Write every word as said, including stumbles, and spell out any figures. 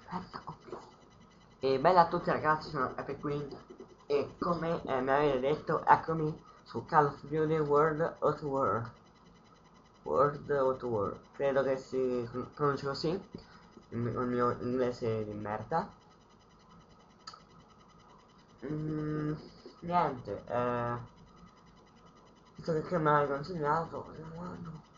Aspetta, ok. E bella a tutti ragazzi, sono Epic Queen e come eh, mi avete detto, eccomi su Call of Duty World at War. World at War, credo che si pronunci così, il mio, il mio inglese di merda. Mm, niente, eh, visto che me l'hai consegnato,